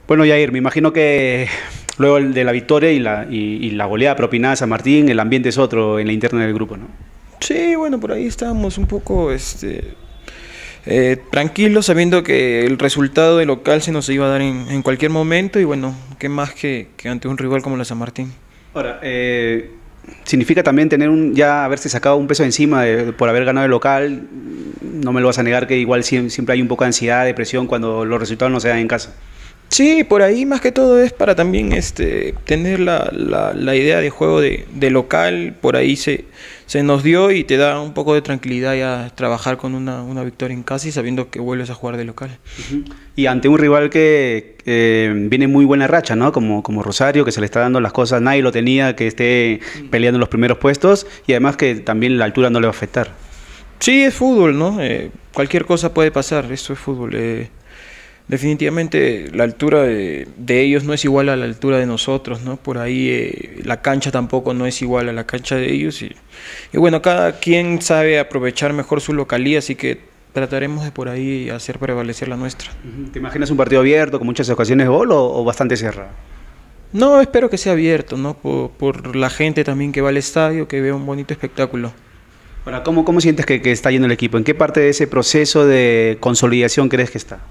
Bueno, Yair, me imagino que luego de la victoria y la goleada propinada a San Martín, el ambiente es otro en la interna del grupo, ¿no? Sí, bueno, por ahí estábamos un poco tranquilos, sabiendo que el resultado de local se nos iba a dar en cualquier momento y bueno, qué más que ante un rival como la San Martín. Ahora, significa también tener ya haberse sacado un peso encima por haber ganado el local. No me lo vas a negar que igual siempre hay un poco de ansiedad, depresión cuando los resultados no se dan en casa. Sí, por ahí más que todo es para también tener la idea de juego de local, por ahí se nos dio y te da un poco de tranquilidad ya trabajar con una victoria en casa y sabiendo que vuelves a jugar de local. Y ante un rival que viene muy buena racha, ¿no? Como Rosario, que se le está dando las cosas, nadie lo tenía, que esté peleando en los primeros puestos y además que también la altura no le va a afectar. Sí, es fútbol, ¿no? Cualquier cosa puede pasar, esto es fútbol. Definitivamente la altura de ellos no es igual a la altura de nosotros, ¿no? Por ahí la cancha tampoco no es igual a la cancha de ellos y bueno, cada quien sabe aprovechar mejor su localía, así que trataremos de por ahí hacer prevalecer la nuestra. ¿Te imaginas un partido abierto con muchas ocasiones de gol o bastante cerrado? No, espero que sea abierto, ¿no? Por la gente también que va al estadio, que vea un bonito espectáculo. Ahora, ¿cómo sientes que está yendo el equipo? ¿En qué parte de ese proceso de consolidación crees que está?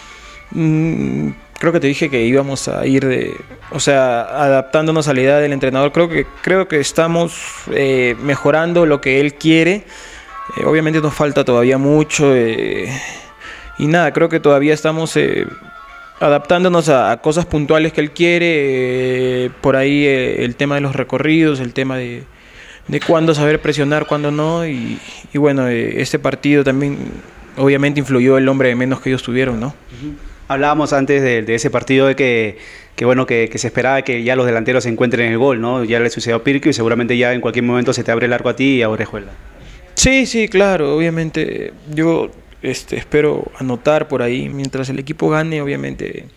Creo que te dije que íbamos a ir adaptándonos a la idea del entrenador. Creo que estamos mejorando lo que él quiere. Obviamente nos falta todavía mucho y nada, creo que todavía estamos adaptándonos a cosas puntuales que él quiere. Por ahí el tema de los recorridos, el tema de cuándo saber presionar, cuándo no y bueno, este partido también obviamente influyó el hombre de menos que ellos tuvieron, ¿no? Hablábamos antes de ese partido de que se esperaba que ya los delanteros se encuentren en el gol, ¿no? Ya le sucedió a Pirque y seguramente ya en cualquier momento se te abre el arco a ti y a Orejuela. Sí, claro, obviamente yo espero anotar por ahí mientras el equipo gane, obviamente.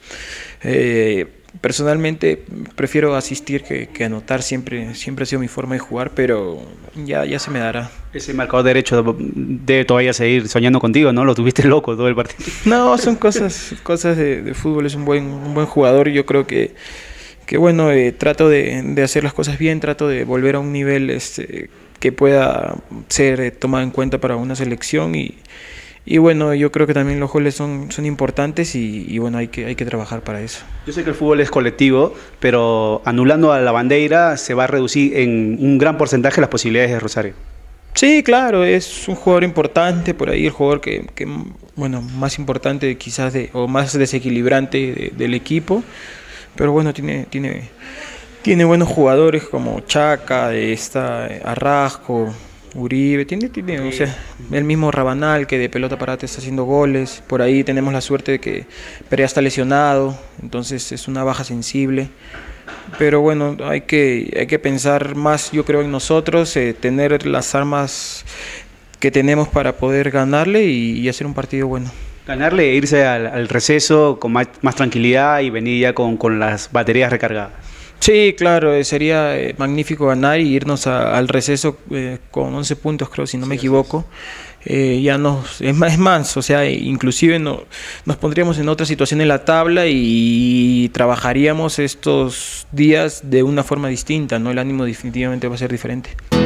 Personalmente prefiero asistir que anotar, siempre ha sido mi forma de jugar, pero ya se me dará. Ese marcador derecho debe todavía seguir soñando contigo, ¿no? Lo tuviste loco todo el partido. No, son cosas de fútbol, es un buen jugador y yo creo que bueno, trato de hacer las cosas bien, trato de volver a un nivel que pueda ser tomado en cuenta para una selección y bueno, yo creo que también los goles son importantes y bueno, hay que trabajar para eso. Yo sé que el fútbol es colectivo, pero anulando a la bandera se va a reducir en un gran porcentaje las posibilidades de Rosario. Sí, claro, es un jugador importante, por ahí el jugador que bueno, más importante quizás o más desequilibrante del equipo, pero bueno, tiene buenos jugadores como Chaca, Arrasco, Uribe, o sea, el mismo Rabanal que de pelota parada te está haciendo goles. Por ahí tenemos la suerte de que Perea está lesionado, entonces es una baja sensible. Pero bueno, hay que pensar más, yo creo, en nosotros, tener las armas que tenemos para poder ganarle y hacer un partido bueno. Ganarle e irse al receso con más tranquilidad y venir ya con las baterías recargadas. Sí, claro, sería magnífico ganar y irnos al receso con 11 puntos, creo, si no me equivoco. Ya es más, o sea, inclusive nos pondríamos en otra situación en la tabla y trabajaríamos estos días de una forma distinta, ¿no? El ánimo definitivamente va a ser diferente.